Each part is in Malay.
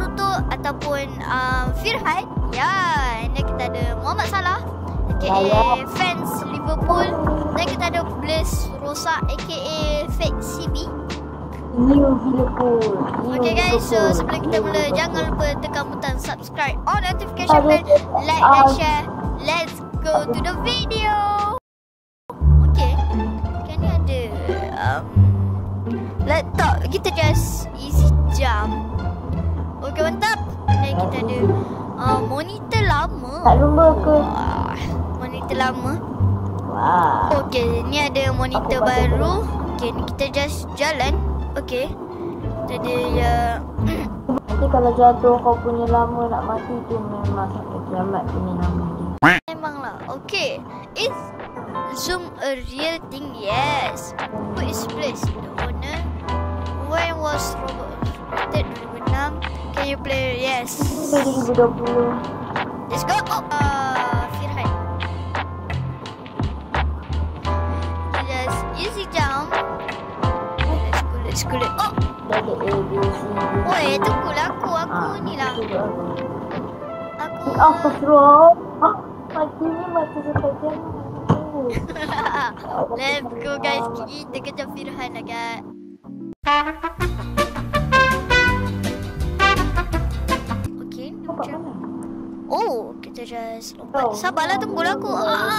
Toto ataupun Firhan. Ya, and then kita ada Muhammad Salah aka fans Liverpool. Dan kita ada Blaze Rosa aka fake CB. Okay guys, so sebelum kita mula, jangan lupa tekan butang subscribe, on notification bell, like dan share. Let's go to the video. Okay, kan ni ada laptop, kita just easy jump. Okay, mantap. Dan kita ada monitor lama. Tak lumba ke? Monitor lama. Wah. Okay, ni ada monitor baru. Okay, ni kita just jalan. Okay, jadi ya. Nanti kalau jatuh kau punya lama nak mati tu memang sampai kiamat punya nama dia. Memanglah. Okay, is zoom a real thing? Yes. Who is placed? The owner. When was Roblox created? 2006. Can you play? Yes. 2020. Let's go. Firhan. Just easy jump. Let's go. Oh. Dari ABC. Oi, tunggulah aku ni lah. Aku. Pasrah. Mati ni mati setajam. Let's go guys. Kita kejar Firhan lah guys. Okay. Oh, kita just lompat. Sabarlah, tunggulah aku.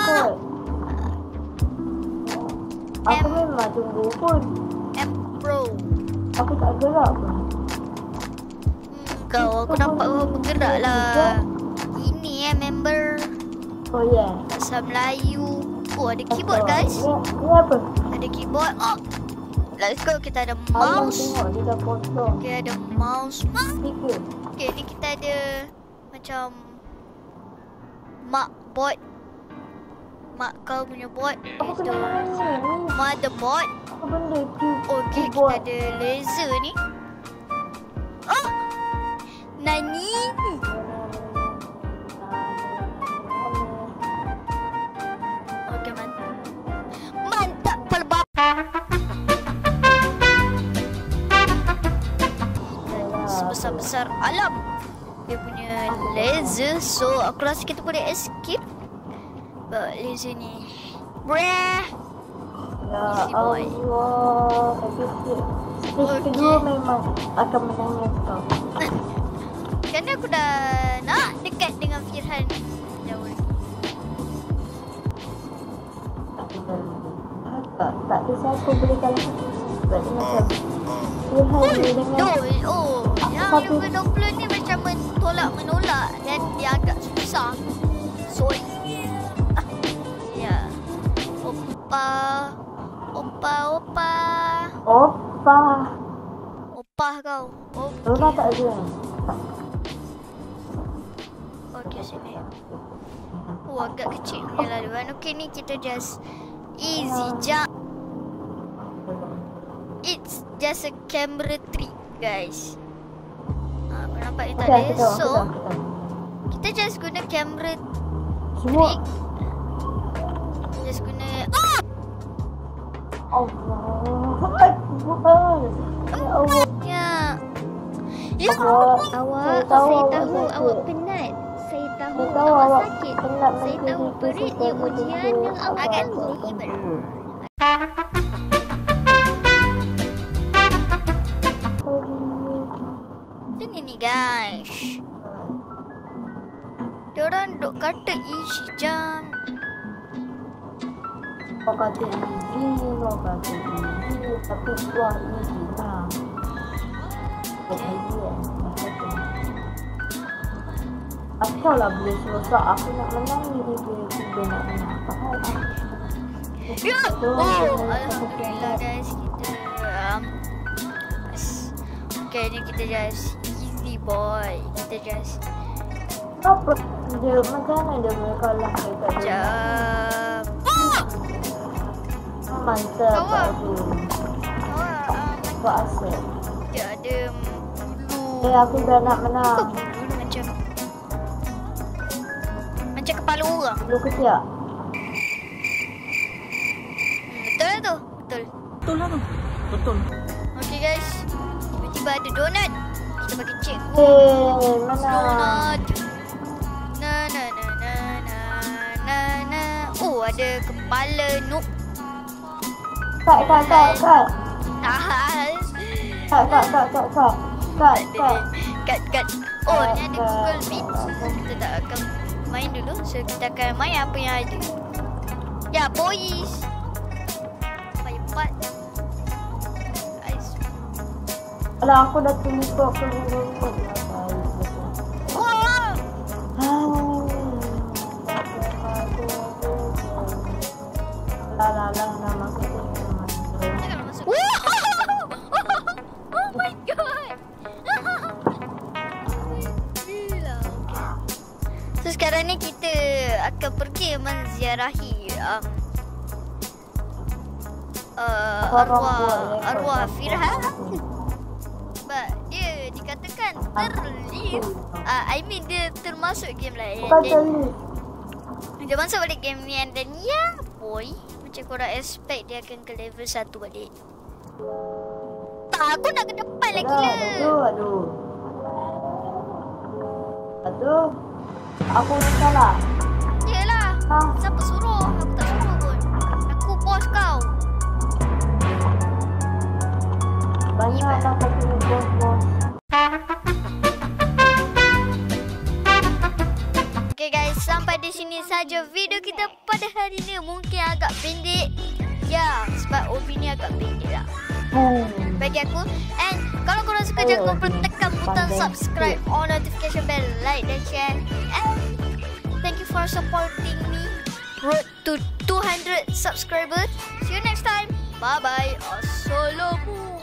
Aku memang tunggu pun. Pro. Aku tak gerak pun. Kau, aku nampak kau bergerak lah. Ini member. Oh yeah. Bahasa Melayu. Oh, ada keyboard guys. Ni apa? Ada keyboard. Oh. Let's go. Kita ada mouse. Tengok dia dah potong. Okay, ada mouse. Speaker. Okay, ni kita ada macam mak board. Mak kau punya board. Apa kena mana ni? Motherboard. Apa benda tu? Okay, kita ada laser ni. Oh! Nani? Okay, mantap. Mantap, pelbab. Sebesar-besar alam. Dia punya laser. So, aku rasa kita boleh escape. Laser ni. Brah. Ya Easy boy. Allah. Stage kedua memang akan menangis kau. Kerana aku dah nak dekat dengan Firhan jauh lagi. Tak ada siapa boleh kalah. Sebab dia macam Firhan dia dengan yang 2020 ni macam menolak dan dia agak susah. So ya. Opah kau. Okay. Luna tak ada. Okay, sini. Oh, agak kecil punya laluan. Okay, ni kita just easy jump. It's just a camera trick, guys. Kau nampak ni tak ada. So, kita just guna camera trick. Just guna. Allah. Ya. Awak saya tahu awak penat. Saya tahu awak sakit. Saya tahu beratnya ujian yang awak tanggung. Ini ni guys. Diorang duk kata easy jam. Kau kata easy, tapi buah easy lah. Asal lah boleh selesai. Aku nak menang ni dia nak menang. Faham tak? Ya! Oh! Alhamdulillah guys. Kita okay, ni kita just easy boy. Kita just apa dia macam mana dia boleh kalah dekat dia? Mantap aku. Buat asal. Dia ada bulu. Aku dah nak menang. Bulu macam kepala orang. Bulu ketiak. Betul lah tu? Betul. Betul lah tu. Betul. Okay guys. Tiba-tiba ada donut. Kita bagi cikgu. Mana? Na. Oh, ada kepala noob. Kak. Tahan. Kat. Oh, ni ada Google Meet. Kita tak akan main dulu. So, kita akan main apa yang ada. Ya, boys. Cepat. Alah, aku dah terlupa ke Google. Wah. Lah, nak masuk. Jangan masuk. Oh my god. Gila. So sekarang ni kita akan pergi menziarahi arwah Firha. Sebab dia dikatakan terlive. I mean dia termasuk game lain. Dia masuk balik game ni dan ya boy, macam korang expect dia akan ke level 1 balik. Tak, aku nak ke depan lagi lah. Aduh. Aku ni salah. Yelah. Siapa suruh? Aku tak suruh pun. Aku bos kau. Banyak dah kau punya bos. Okay guys, sampai di sini saja video kita pada hari ini. Mungkin agak pendek. Ya, sebab Obby ni agak pendek lah bagi aku. And kalau korang suka, jangan lupa tekan butang subscribe, on notification bell, like dan share. And thank you for supporting me. Road to 200 subscribers. See you next time. Bye bye. Assalamualaikum.